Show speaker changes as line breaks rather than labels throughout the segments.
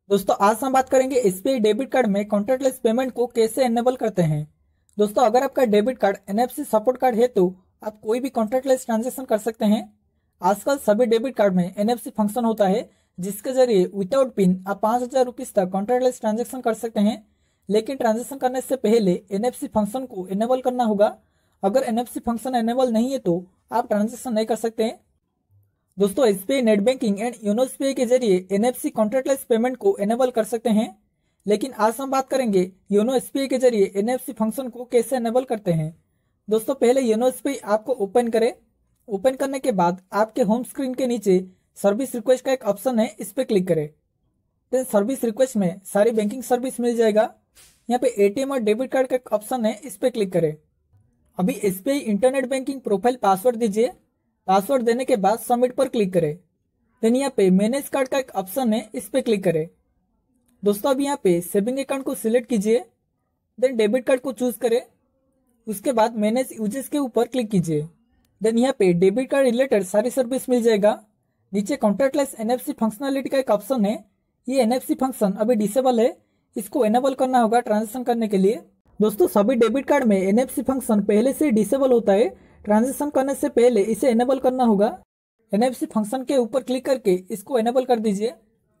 दोस्तों आज हम बात करेंगे एसबीआई डेबिट कार्ड में कॉन्टैक्टलेस पेमेंट को कैसे एनेबल करते हैं। दोस्तों अगर आपका debit card NFC support card है तो आप कोई भी कॉन्टैक्टलेस ट्रांजैक्शन कर सकते हैं। आजकल सभी डेबिट कार्ड में एनएफसी फंक्शन होता है जिसके जरिए विदाउट पिन आप 5,000 रुपीज तक कॉन्टैक्टलेस ट्रांजैक्शन कर सकते हैं। लेकिन ट्रांजैक्शन करने से पहले एनएफसी फंक्शन को एनेबल करना होगा। अगर एनएफसी फंक्शन एनेबल नहीं है तो आप ट्रांजैक्शन नहीं कर सकते हैं। दोस्तों SBI net banking and YONO SBI के जरिए एनएफसी कॉन्टैक्टलेस पेमेंट को एनेबल कर सकते हैं। लेकिन आज हम बात करेंगे योनो एसबीआई के जरिए एनएफसी फंक्शन को कैसे एनेबल करते हैं। दोस्तों पहले योनो एसबीआई आपको ओपन करें। ओपन करने के बाद आपके होम स्क्रीन के नीचे सर्विस रिक्वेस्ट का एक ऑप्शन है, इस पर क्लिक करें। देन सर्विस रिक्वेस्ट में सारी बैंकिंग सर्विस मिल जाएगा। यहाँ पे एटीएम और डेबिट कार्ड का एक ऑप्शन है, इस पर क्लिक करें। अभी SBI internet banking profile password दीजिए। पासवर्ड देने के बाद सबमिट पर क्लिक करें। देन यहाँ पे मैनेज कार्ड का एक ऑप्शन है, इस पे क्लिक करें। दोस्तों अभी यहाँ पे सेविंग अकाउंट को सिलेक्ट कीजिए। देन डेबिट कार्ड को चूज करें। उसके बाद मैनेज यूजेस के ऊपर क्लिक कीजिए। देन यहाँ पे डेबिट कार्ड रिलेटेड सारी सर्विस मिल जाएगा। नीचे कॉन्टैक्टलेस एनएफसी फंक्शनलिटी का एक ऑप्शन है। ये एनएफसी फंक्शन अभी डिसेबल है, इसको एनेबल करना होगा ट्रांजेक्शन करने के लिए। दोस्तों सभी डेबिट कार्ड में एनएफसी फंक्शन पहले से डिसेबल होता है। ट्रांजेक्शन करने से पहले इसे एनेबल करना होगा। एनएफसी फंक्शन के ऊपर क्लिक करके इसको एनेबल कर दीजिए।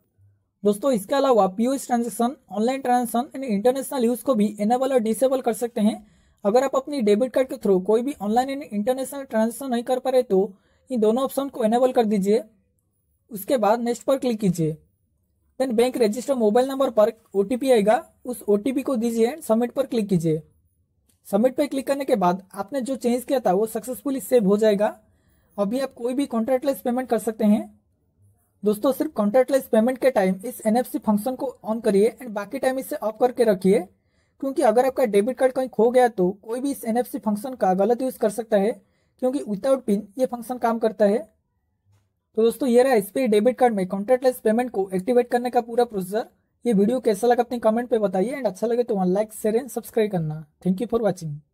दोस्तों इसके अलावा POS transaction, online transaction and international use को भी एनेबल और डिसेबल कर सकते हैं। अगर आप अपनी डेबिट कार्ड के थ्रू कोई भी ऑनलाइन एंड इंटरनेशनल ट्रांजेक्शन नहीं कर पा रहे तो इन दोनों ऑप्शन को एनेबल कर दीजिए। उसके बाद नेक्स्ट पर क्लिक कीजिए। Then bank register mobile number पर ओटीपी आएगा, उस ओटीपी को दीजिए एंड सबमिट पर क्लिक कीजिए। सबमिट पर क्लिक करने के बाद आपने जो चेंज किया था वो सक्सेसफुली सेव हो जाएगा। अभी आप कोई भी कॉन्टैक्टलेस पेमेंट कर सकते हैं। दोस्तों सिर्फ कॉन्टैक्टलेस पेमेंट के टाइम इस एनएफसी फंक्शन को ऑन करिए एंड बाकी टाइम इसे ऑफ करके रखिए, क्योंकि अगर आपका डेबिट कार्ड कहीं खो गया तो कोई भी इस एनएफसी फंक्शन का गलत यूज कर सकता है, क्योंकि विदाउट पिन ये फंक्शन काम करता है। तो दोस्तों ये रहा एसबीआई डेबिट कार्ड में कॉन्टैक्टलेस पेमेंट को एक्टिवेट करने का पूरा प्रोसीजर। ये वीडियो कैसा लगा अपने कमेंट पे बताइए एंड अच्छा लगे तो लाइक शेयर एंड सब्सक्राइब करना। Thank you for watching.